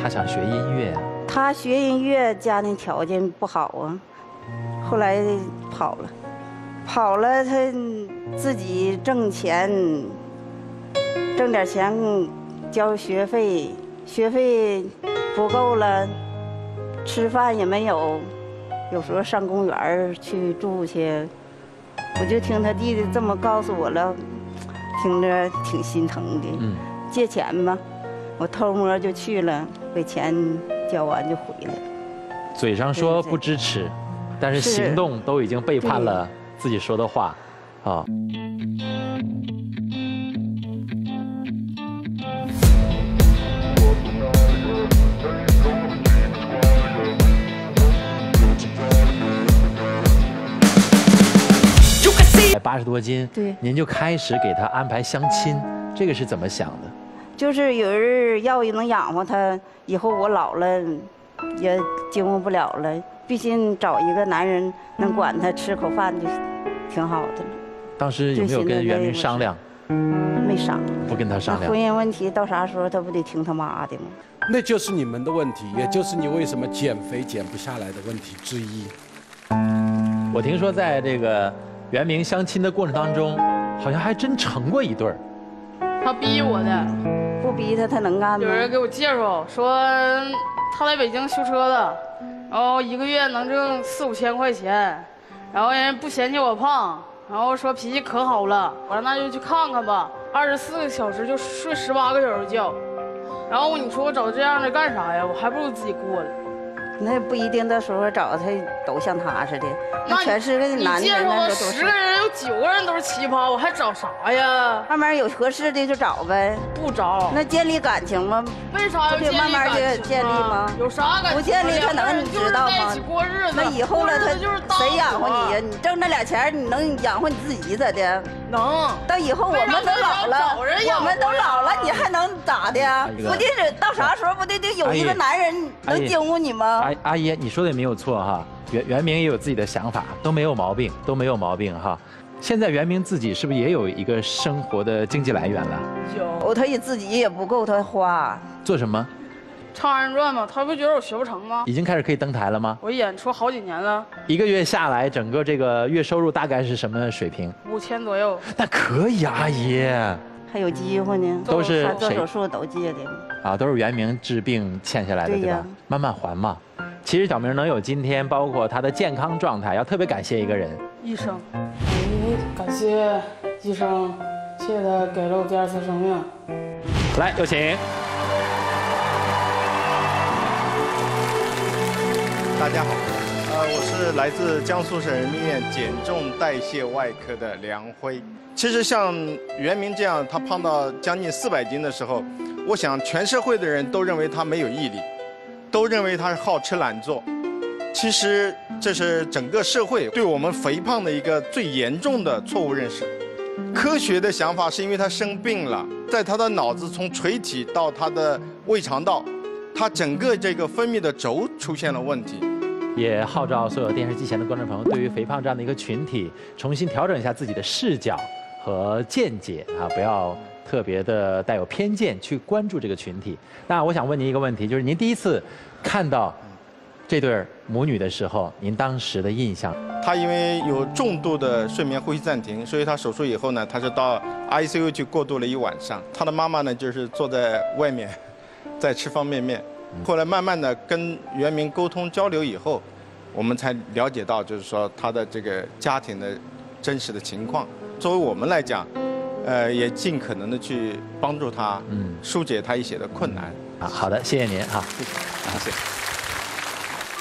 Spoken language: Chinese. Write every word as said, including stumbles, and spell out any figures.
他想学音乐啊？ 他学音乐，家庭条件不好啊，后来跑了，跑了，他自己挣钱，挣点钱交学费，学费不够了，吃饭也没有，有时候上公园去住去。我就听他弟弟这么告诉我了，听着挺心疼的。嗯，借钱吧，我偷摸就去了，把钱交完就回来了。 嘴上说不支持，但是行动都已经背叛了自己说的话，啊。八十多斤， 对， 您就开始给他安排相亲，这个是怎么想的？ 就是有人要能养活他，以后我老了也经营不了了，必须找一个男人能管他吃口饭就挺好的了。 当时有没有跟袁明商量？ 没商， 不跟他商量。 婚姻问题到啥时候他不得听他妈的吗？ 那就是你们的问题，也就是你为什么减肥减不下来的问题之一。 我听说在这个袁明相亲的过程当中，好像还真成过一对儿。 他逼我的， 不逼他他能干吗？ 有人给我介绍说他在北京修车的，然后一个月能挣四五千块钱，然后人不嫌弃我胖，然后说脾气可好了。我说那就去看看吧，二十四个小时就睡十八个小时觉。然后你说我找这样的干啥呀？我还不如自己过了。 那不一定，到时候找他都像他似的，那全是个男的。 你介绍了十个人，有九个人都是奇葩，我还找啥呀？ 慢慢有合适的就找呗， 不找。 那建立感情吗？ 为啥要建立感情？ 慢慢就建立吗？ 有啥感情？ 不建立他能知道吗？ 过日子。 那以后了他谁养活你呀？你挣那俩钱，你能养活你自己咋的？ 能。 到以后我们都老了，我们都老了，你还能咋的呀？不得是到啥时候不得得有一个男人能经过你吗？ 阿姨，你说的也没有错哈，袁袁明也有自己的想法，都没有毛病，都没有毛病哈。现在袁明自己是不是也有一个生活的经济来源了？ 有， 他也自己也不够他花。 做什么？ 唱二人转嘛，他不觉得我学不成吗？ 已经开始可以登台了吗？ 我演出好几年了。 一个月下来，整个这个月收入大概是什么水平？ 五千左右。 那可以，阿姨。 还有机会呢， 都是他做手术都借的。 啊，都是袁明治病欠下来的，对吧？慢慢还嘛。其实小明能有今天，包括他的健康状态，要特别感谢一个人， 医生。哎，感谢医生，谢谢他给了我第二次生命。 来，有请。 大家好，呃，我是来自江苏省人民医院减重代谢外科的梁辉。其实像袁明这样，他胖到将近四百斤的时候，我想全社会的人都认为他没有毅力，都认为他是好吃懒做。其实这是整个社会对我们肥胖的一个最严重的错误认识。科学的想法是因为他生病了，在他的脑子从垂体到他的胃肠道，他整个这个分泌的轴出现了问题。 也号召所有电视机前的观众朋友，对于肥胖这样的一个群体，重新调整一下自己的视角和见解啊，不要特别的带有偏见去关注这个群体。那我想问您一个问题，就是您第一次看到这对母女的时候，您当时的印象？ 她因为有重度的睡眠呼吸暂停，所以她手术以后呢，她是到 I C U 去过渡了一晚上。她的妈妈呢，就是坐在外面，在吃方便面。后来慢慢的跟袁明沟通交流以后，我们才了解到，就是说他的这个家庭的真实的情况。作为我们来讲，呃，也尽可能的去帮助他，嗯，疏解他一些的困难。 啊，好的，谢谢您哈， 谢谢，谢谢。